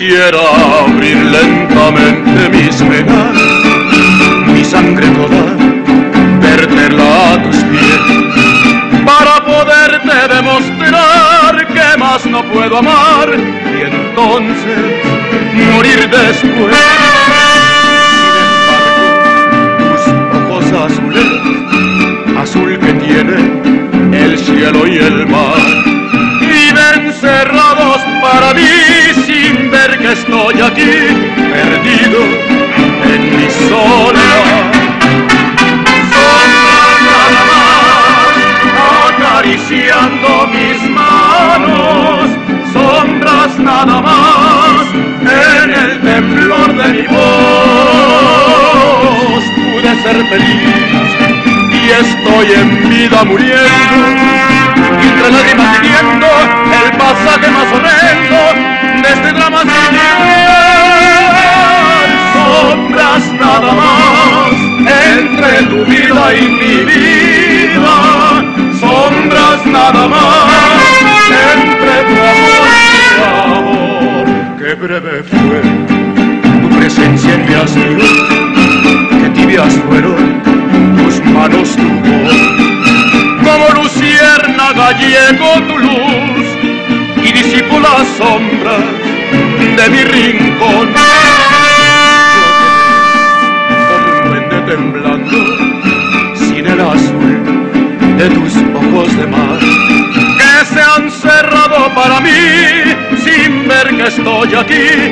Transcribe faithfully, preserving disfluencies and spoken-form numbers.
quisiera abrir lentamente mis venas, mi sangre toda, verterla a tus pies, para poderte demostrar que más no puedo amar y entonces morir después. Sin embargo, tus ojos azules, azul que tiene el cielo y el mar, viven cerrados para mí sin ver que estoy aquí, perdido en mi soledad. Sombras nada más, acariciando mis manos, sombras nada más, en el temblor de mi voz pude ser feliz y estoy en vida muriendo, y entre lágrimas viviendo el pasaje más horrendo de este drama sin final. Sombras nada más entre tu vida y mi vida, sombras nada más entre tu amor y mi amor. Qué breve fue tu presencia en mi asilo, qué tibias fueron tus manos, tu voz. Como luciérnaga llegó tu luz y disipó las sombras de mi rincón. Yo quedé como un duende temblando sin el azul de tus ojos de mar, que se han cerrado para mí sin ver que estoy aquí,